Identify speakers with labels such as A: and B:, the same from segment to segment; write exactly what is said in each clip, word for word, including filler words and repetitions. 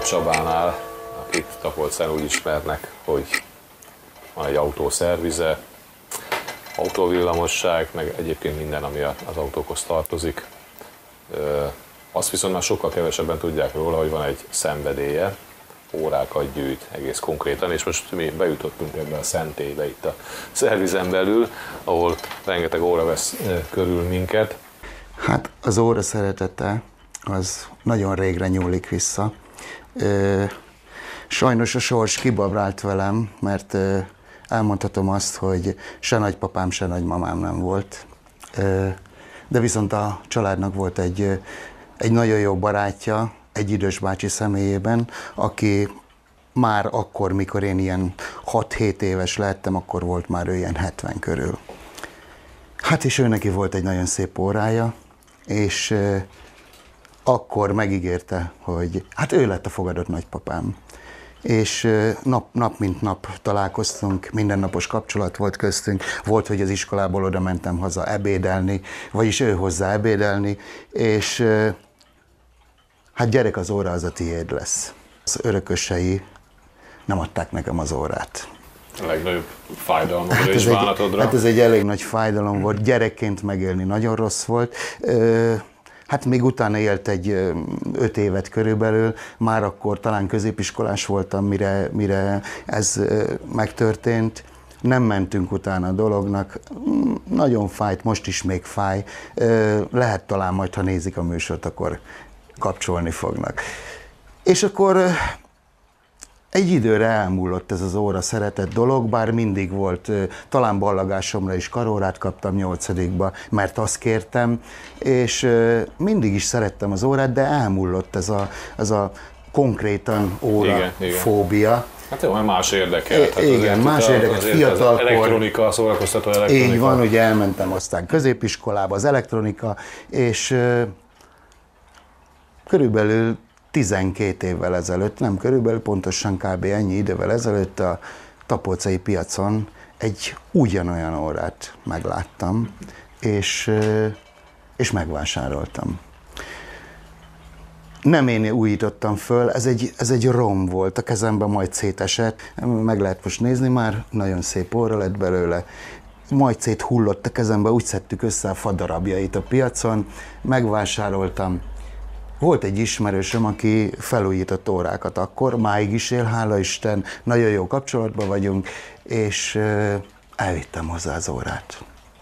A: Csabánál, akit Tapolcán úgy ismernek, hogy van egy autószervize, autóvillamosság, meg egyébként minden, ami az autókhoz tartozik. Azt viszont már sokkal kevesebben tudják róla, hogy van egy szenvedélye, órákat gyűjt egész konkrétan, és most mi bejutottunk ebbe a szentélybe itt a szervizen belül, ahol rengeteg óra vesz körül minket.
B: Hát az óra szeretete az nagyon régre nyúlik vissza. Sajnos a sors kibabrált velem, mert elmondhatom azt, hogy se nagypapám, se nagymamám nem volt. De viszont a családnak volt egy, egy nagyon jó barátja, egy idős bácsi személyében, aki már akkor, mikor én ilyen hat-hét éves lettem, akkor volt már ő ilyen hetven körül. Hát és ő neki volt egy nagyon szép órája, és akkor megígérte, hogy hát ő lett a fogadott nagypapám. És nap, nap mint nap találkoztunk, mindennapos kapcsolat volt köztünk, volt, hogy az iskolából oda mentem haza ebédelni, vagyis ő hozzá ebédelni, és hát gyerek, az óra az a tiéd lesz. Az örökösei nem adták nekem az órát.
A: A legnagyobb fájdalomra
B: hát
A: és bánatodra?
B: Hát ez egy elég nagy fájdalom volt, gyerekként megélni nagyon rossz volt. Hát még utána élt egy öt évet körülbelül, már akkor talán középiskolás voltam, mire, mire ez megtörtént. Nem mentünk utána a dolognak, nagyon fájt, most is még fáj. Lehet talán majd, ha nézik a műsort, akkor kapcsolni fognak. És akkor egy időre elmúlott ez az óra szeretett dolog, bár mindig volt, talán ballagásomra is karórát kaptam nyolcadikba, mert azt kértem, és mindig is szerettem az órát, de elmúlott ez a, ez a konkrétan óra igen, fóbia. Igen.
A: Hát jó, más érdekelt. Hát
B: igen, más érdekelt, fiatalkor.
A: Elektronika, szórakoztató elektronika.
B: Így van, ugye elmentem aztán középiskolába, az elektronika, és uh, körülbelül tizenkét évvel ezelőtt, nem körülbelül, pontosan kb. Ennyi idővel ezelőtt a tapolcai piacon egy ugyanolyan órát megláttam, és, és megvásároltam. Nem én újítottam föl, ez egy, ez egy rom volt, a kezemben majd szétesett, meg lehet most nézni már, nagyon szép óra lett belőle. Majd széthullott a kezembe, úgy szedtük össze a fadarabjait a piacon, megvásároltam. Volt egy ismerősöm, aki felújított órákat akkor, máig is él, hála Isten, nagyon jó kapcsolatban vagyunk, és elvittem hozzá az órát.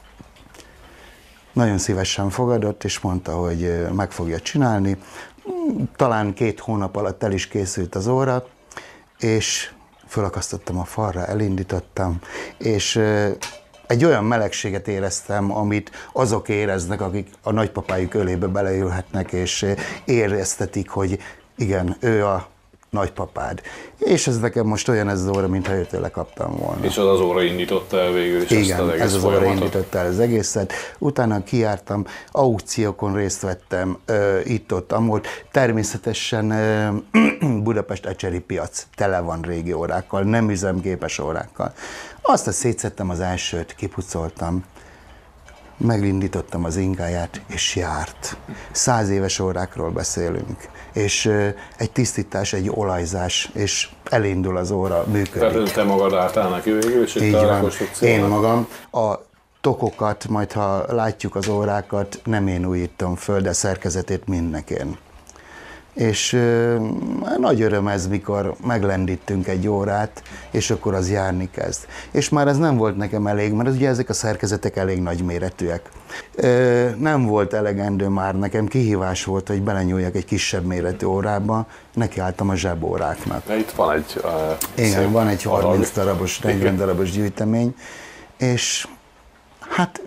B: Nagyon szívesen fogadott, és mondta, hogy meg fogja csinálni. Talán két hónap alatt el is készült az óra, és fölakasztottam a falra, elindítottam, és egy olyan melegséget éreztem, amit azok éreznek, akik a nagypapájuk ölébe beleülhetnek, és éreztetik, hogy igen, ő a nagypapád. És ez nekem most olyan ez az óra, mintha őtőle kaptam volna.
A: És az az óra indította el végül is
B: igen,
A: ezt az egész
B: ez az
A: folyamatot.
B: óra indította el az egészet. Utána kijártam, aukciókon részt vettem, itt-ott, amúgy. Természetesen Budapest Ecseri piac tele van régi órákkal, nem üzemgépes órákkal. Aztán szétszedtem az elsőt, kipucoltam, megindítottam az ingáját, és járt. Száz éves órákról beszélünk, és egy tisztítás, egy olajzás, és elindul az óra, működik.
A: Tehát te magad álltál neki végül, és itt
B: a én magam. A tokokat, majd ha látjuk az órákat, nem én újítom föl, de szerkezetét mindnek én. És euh, nagy öröm ez, mikor meglendítünk egy órát, és akkor az járni kezd. És már ez nem volt nekem elég, mert ugye ezek a szerkezetek elég nagyméretűek. Euh, nem volt elegendő már nekem, kihívás volt, hogy belenyúljak egy kisebb méretű órába, nekiálltam a zsebóráknak.
A: De itt van egy uh,
B: Igen, van egy harminc darabos, negyven darabos gyűjtemény, és hát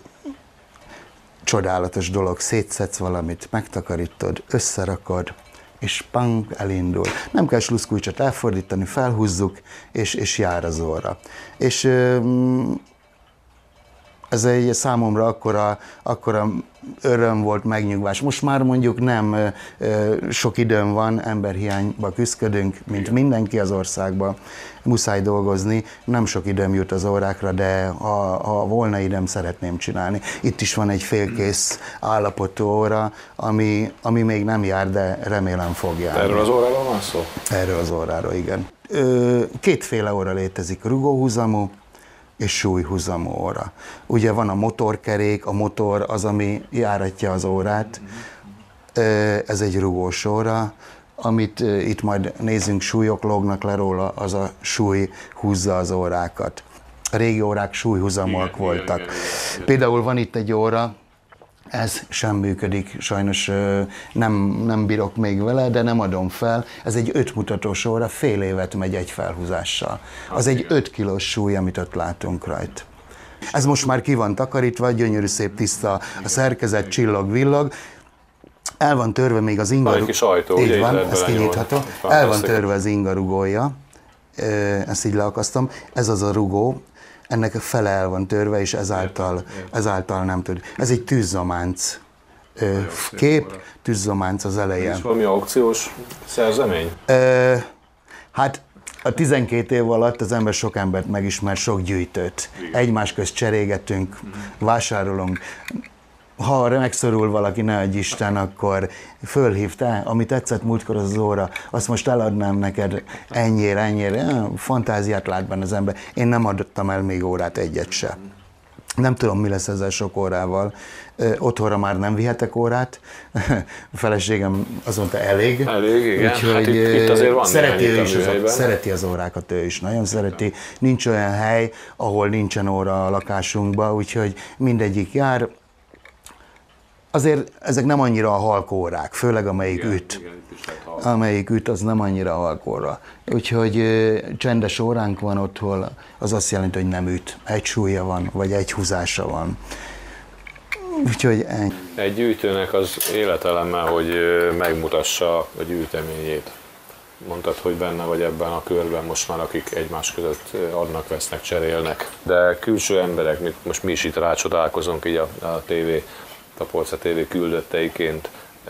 B: csodálatos dolog, szétszedsz valamit, megtakarítod, összerakod, és pang, elindul. Nem kell sluszkulcsot elfordítani, felhúzzuk, és, és jár az óra. És ez egy számomra akkora, akkora öröm volt, megnyugvás. Most már mondjuk nem sok időm van, emberhiányba küzdködünk, mint mindenki az országban, muszáj dolgozni, nem sok időm jut az órákra, de ha, ha volna időm, szeretném csinálni. Itt is van egy félkész állapotú óra, ami, ami még nem jár, de remélem fog járni.
A: Erről az óráról van szó?
B: Erről az óráról, igen. Kétféle óra létezik, rugóhúzamú és súlyhúzamú óra. Ugye van a motorkerék, a motor az, ami járatja az órát, ez egy rugós óra, amit itt majd nézzünk, súlyok lógnak le róla, az a súly húzza az órákat. A régi órák súlyhúzamúak voltak. Igen, igen, igen. Például van itt egy óra, ez sem működik, sajnos nem, nem bírok még vele, de nem adom fel. Ez egy ötmutatós óra, fél évet megy egy felhúzással. Az egy öt kilós súly, amit ott látunk rajta. Ez most már ki van takarítva, gyönyörű, szép, tiszta, a szerkezet csillog-villog. El van törve még az inga...
A: Egy kis ajtó,
B: így van, ezt kinyitható. El van törve az inga rugója, ezt így leakasztom. Ez az a rugó, ennek a fele el van törve, és ezáltal, ezáltal nem tud. Ez egy tűzzománc kép, tűzzománc az eleje.
A: És valami aukciós szerzemény?
B: Hát a tizenkét év alatt az ember sok embert megismer, sok gyűjtőt. Igen. Egymás közt cserégetünk, mm. vásárolunk. Ha megszorul valaki, ne adj Isten, akkor fölhív, te, amit tetszett múltkor az, az óra, azt most eladnám neked ennyire, ennyire. Fantáziát lát benne az ember. Én nem adottam el még órát, egyet se. Nem tudom, mi lesz ezzel sok órával. Otthonra már nem vihetek órát. A feleségem azt mondta, elég.
A: Elég, igen.
B: Úgyhogy hát itt, itt azért van szereti, ő is az, szereti az órákat, ő is nagyon szereti. Nincs olyan hely, ahol nincsen óra a lakásunkban, úgyhogy mindegyik jár. Azért ezek nem annyira a halkórák, főleg amelyik igen, üt. Igen, amelyik üt, az nem annyira a halkóra. Úgyhogy ö, csendes óránk van otthon, az azt jelenti, hogy nem üt. Egy súlya van, vagy egy húzása van. Úgyhogy ennyi.
A: Egy gyűjtőnek az életelemmel, hogy megmutassa a gyűjteményét. Mondtad, hogy benne vagy ebben a körben most már, akik egymás között adnak, vesznek, cserélnek. De külső emberek, most mi is itt rácsodálkozunk így a, a tévé, a Tapolca té vé küldötteiként,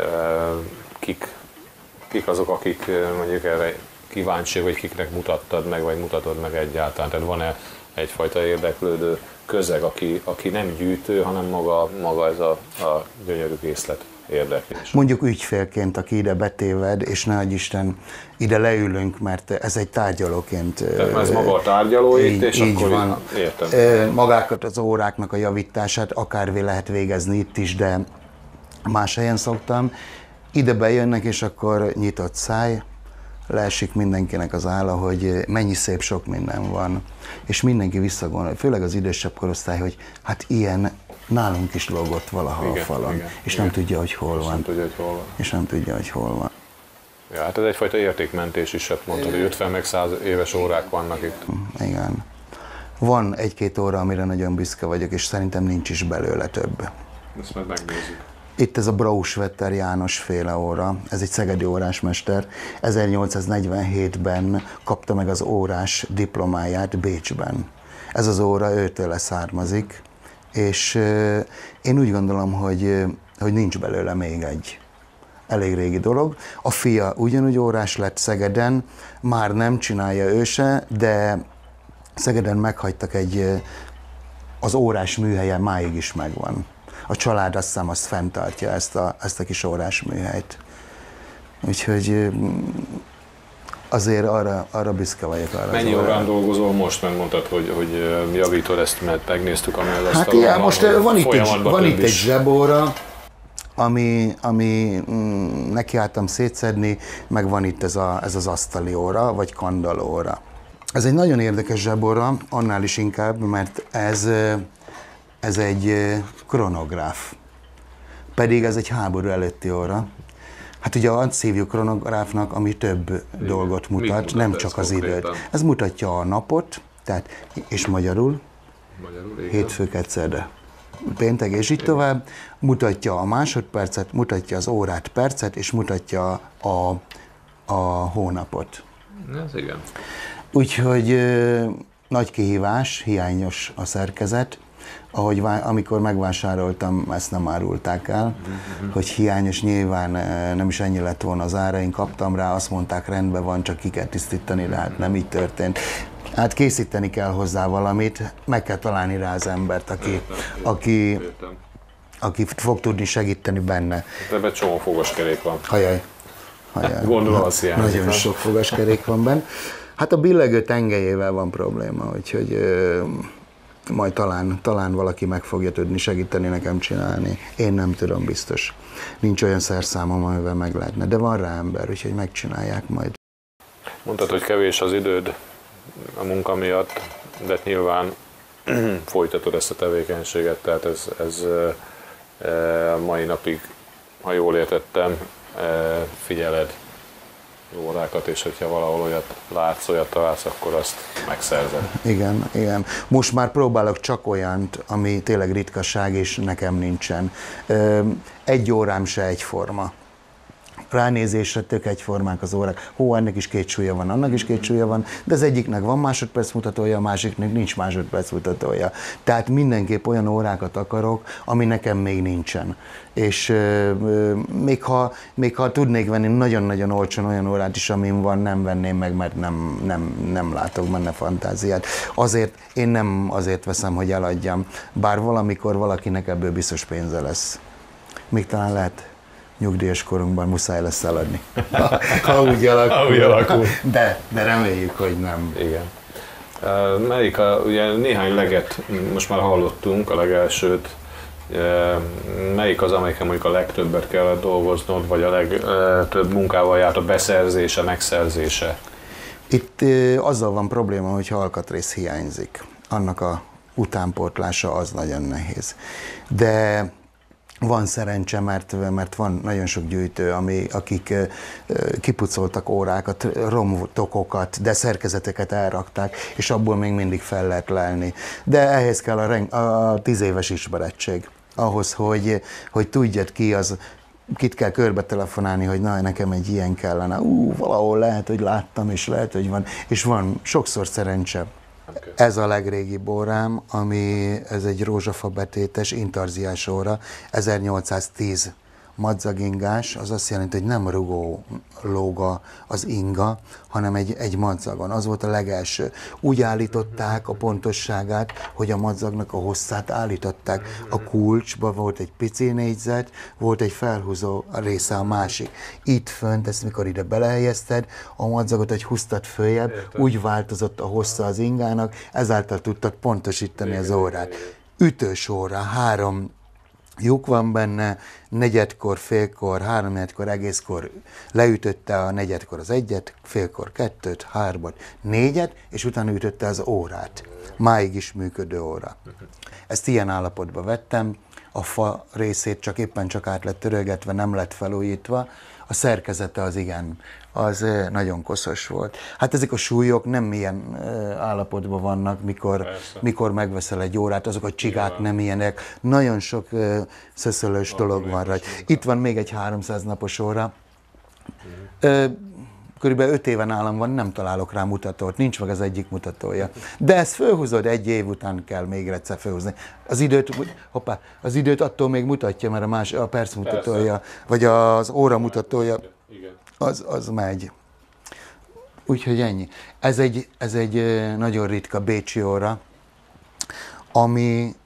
A: kik, kik azok, akik mondjuk erre kíváncsi, vagy kiknek mutattad meg, vagy mutatod meg egyáltalán? Tehát van-e egyfajta érdeklődő közeg, aki, aki nem gyűjtő, hanem maga, maga ez a, a gyönyörű készlet érdekli?
B: Mondjuk ügyfélként, aki ide betéved, és ne adj Isten, ide leülünk, mert ez egy tárgyalóként.
A: Tehát ez maga a tárgyaló itt, és így akkor van. Értem.
B: Magákat az óráknak a javítását akár lehet végezni itt is, de más helyen szoktam. Ide bejönnek, és akkor nyitott száj, leesik mindenkinek az álla, hogy mennyi szép sok minden van. És mindenki visszagondol, főleg az idősebb korosztály, hogy hát ilyen nálunk is lógott valaha igen, a falon, igen, és igen. nem tudja, hogy hol van.
A: Nem tudja, hogy hol van.
B: És nem tudja, hogy hol van.
A: Ja, hát ez egyfajta értékmentés is, hát mondtad, hogy ötven meg száz éves órák vannak itt.
B: Igen. Van egy-két óra, amire nagyon büszke vagyok, és szerintem nincs is belőle több.
A: Ezt majd megnézzük.
B: Itt ez a Brauswetter János féle óra, ez egy szegedi órásmester. ezernyolcszáznegyvenhétben kapta meg az órás diplomáját Bécsben. Ez az óra őtőle származik, és én úgy gondolom, hogy, hogy nincs belőle még egy. Elég régi dolog. A fia ugyanúgy órás lett Szegeden, már nem csinálja ő se, de Szegeden meghagytak egy, az órás műhelye máig is megvan. A család azt hiszem azt fenntartja, ezt a, ezt a kis órás műhelyt. Úgyhogy azért arra, arra büszke vagyok. Arra
A: mennyi órán dolgozol most? Mert mondtad, hogy, hogy javítod ezt, mert megnéztük, ami az
B: hát igen, most van itt, egy, van itt egy zsebóra, ami, ami mm, nekiálltam szétszedni, meg van itt ez, a, ez az asztali óra, vagy kandallóra. Ez egy nagyon érdekes zsebóra, annál is inkább, mert ez, ez egy kronográf. Pedig ez egy háború előtti óra. Hát ugye azt hívjuk kronográfnak, ami több igen. dolgot mutat, mutat nem csak az konkrétan? Időt. Ez mutatja a napot, tehát, és magyarul, magyarul hétfőket, szerde, péntek, és így tovább, mutatja a másodpercet, mutatja az órát, percet, és mutatja a, a hónapot.
A: Ez igen.
B: Úgyhogy ö, nagy kihívás, hiányos a szerkezet, ahogy amikor megvásároltam, ezt nem árulták el, uh-huh. hogy hiányos, nyilván nem is ennyi lett volna az ára, én kaptam rá, azt mondták, rendben van, csak ki kell tisztítani, de hát nem így történt. Hát készíteni kell hozzá valamit, meg kell találni rá az embert, aki, aki, aki fog tudni segíteni benne.
A: Ebben csomó fogaskerék van.
B: Hajaj. Hajaj.
A: Gondolom az hiányzik.
B: Nagyon sok fogaskerék van benne. Hát a billegő tengelyével van probléma, úgyhogy ö, majd talán, talán valaki meg fogja tudni segíteni nekem csinálni. Én nem tudom, biztos. Nincs olyan szerszámom, amivel meg lehetne, de van rá ember, úgyhogy megcsinálják majd.
A: Mondtad, hogy kevés az időd a munka miatt, de nyilván folytatod ezt a tevékenységet, tehát ez, ez e, mai napig, ha jól értettem, e, figyeled órákat, és hogyha valahol olyat látsz, olyat találsz, akkor azt megszerzed.
B: Igen, igen. Most már próbálok csak olyant, ami tényleg ritkaság, és nekem nincsen. Egy órám se egyforma. Ránézésre tök egyformák az órák. Hó, ennek is két súlya van, annak is két súlya van, de az egyiknek van másodperc mutatója, a másiknak nincs másodperc mutatója. Tehát mindenképp olyan órákat akarok, ami nekem még nincsen. És euh, még, ha, még ha tudnék venni nagyon-nagyon olcsón olyan órát is, amin van, nem venném meg, mert nem, nem, nem látok benne fantáziát. Azért, én nem azért veszem, hogy eladjam, bár valamikor valakinek ebből biztos pénze lesz. Még talán lehet nyugdíjas korunkban muszáj lesz eladni. Ha, ha úgy alakul.
A: Ha úgy alakul.
B: De, de reméljük, hogy nem.
A: Igen. Melyik a, ugye néhány leget most már hallottunk, a legelsőt. Melyik az, amelyiken mondjuk a legtöbbet kellett dolgoznod, vagy a legtöbb munkával járt a beszerzése, megszerzése?
B: Itt azzal van probléma, hogy alkatrész hiányzik. Annak a utánpótlása az nagyon nehéz. De van szerencse, mert, mert van nagyon sok gyűjtő, ami, akik kipucoltak órákat, romtokokat, de szerkezeteket elrakták, és abból még mindig fel lehet lelni. De ehhez kell a, a tíz éves ismerettség. Ahhoz, hogy, hogy tudjad ki az, kit kell körbe telefonálni, hogy na, nekem egy ilyen kellene. Ú, valahol lehet, hogy láttam, és lehet, hogy van. És van sokszor szerencse. Ez a legrégibb órám, ami ez egy rózsafa betétes intarziás óra, ezernyolcszáztíz madzagingás, az azt jelenti, hogy nem rugó lóga az inga, hanem egy, egy madzagon. Az volt a legelső. Úgy állították a pontosságát, hogy a madzagnak a hosszát állították. A kulcsban volt egy pici négyzet, volt egy felhúzó része a másik. Itt fönt, ezt mikor ide belehelyezted, a madzagot egy húztad följebb, úgy változott a hossza az ingának, ezáltal tudtad pontosítani az órát. Ütős óra, három lyuk van benne, negyedkor, félkor, háromnegyedkor, egészkor leütötte a negyedkor az egyet, félkor kettőt, hármat, négyet, és utána ütötte az órát. Máig is működő óra. Ezt ilyen állapotban vettem, a fa részét csak éppen csak át lett törölgetve, nem lett felújítva, a szerkezete az igen, az nagyon koszos volt. Hát ezek a súlyok nem ilyen állapotban vannak, mikor, mikor megveszel egy órát, azok a csigák igen. Nem ilyenek. Nagyon sok szöszölős dolog van rajta. Itt van még egy háromszáz napos óra. Mm. Körülbelül öt éven nálam van, nem találok rá mutatót, nincs meg az egyik mutatója. De ezt fölhúzod, egy év után kell még egyszer fölhúzni. Az időt, hoppá, az időt attól még mutatja, mert a, más, a perc mutatója, persze. Vagy az óra mutatója, az, az megy. Úgyhogy ennyi. Ez egy, ez egy nagyon ritka bécsi óra, aminek,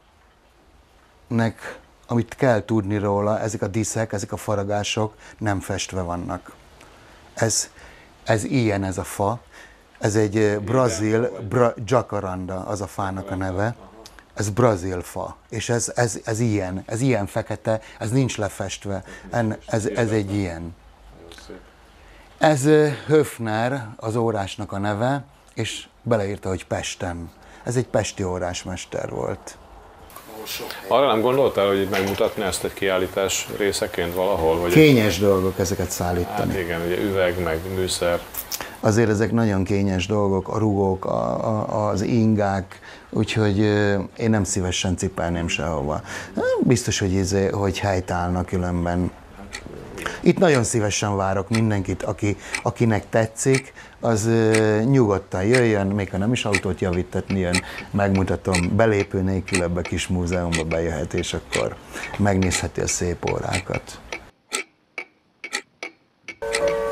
B: amit kell tudni róla, ezek a díszek, ezek a faragások nem festve vannak. Ez, Ez ilyen, ez a fa. Ez egy brazil, bra, jacaranda, az a fának a neve. Ez brazil fa. És ez, ez, ez ilyen, ez ilyen fekete, ez nincs lefestve. En, ez, ez egy ilyen. Ez Höfner, az órásnak a neve, és beleírta, hogy Pesten. Ez egy pesti órásmester volt.
A: Arra nem gondoltál, hogy megmutatni ezt egy kiállítás részeként valahol? Vagy
B: kényes egy... dolgok ezeket szállítani.
A: Hát igen, ugye üveg, meg műszer.
B: Azért ezek nagyon kényes dolgok, a rugók, a, a, az ingák, úgyhogy én nem szívesen cipelném sehova. Biztos, hogy, izé, hogy helytállna különben. Itt nagyon szívesen várok mindenkit, aki, akinek tetszik, az ö, nyugodtan jöjjön, még ha nem is autót javítatni jön, megmutatom, belépő nélkül ebbe a kis múzeumba bejöhet, és akkor megnézheti a szép órákat.